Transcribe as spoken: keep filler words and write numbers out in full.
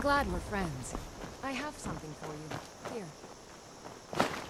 glad we're friends. I have something for you. Here.